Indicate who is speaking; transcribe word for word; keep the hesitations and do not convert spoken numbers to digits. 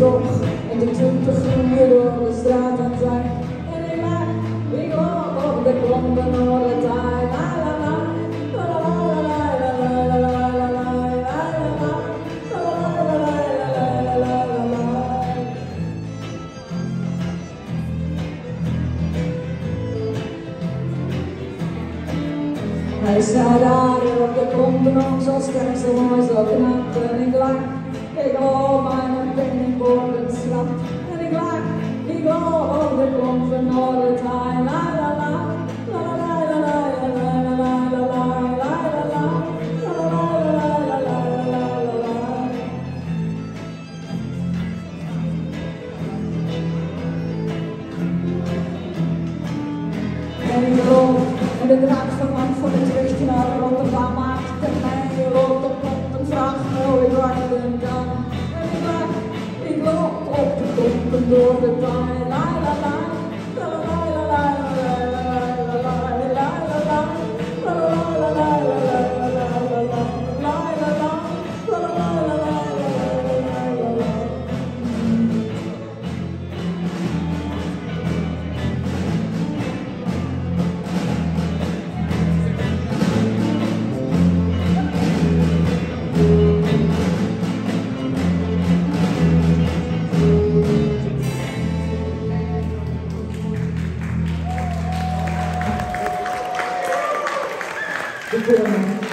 Speaker 1: toch en de twintig groeien door de straat en zijn. En ik maak, ik loop op de klompen Noordertaai. La la la, la la la la la la la la la la la la. Hij staat daar op de klompen om zo sterk, zo mooi, zo knap en ik lach. Ik loop aan een penning voor het strand en ik lach. Ik loop op de klompen Noordertaai. La la la, la la la la la la la la la la la la. En ik loop en de draak verlangt voor de terug naar Rotterdam, maakt en mij loopt op een vraag hoe ik wachten kan. En ik lach, ik loop op de klompen door de taai. La la la, la la la la la la la la la Thank you.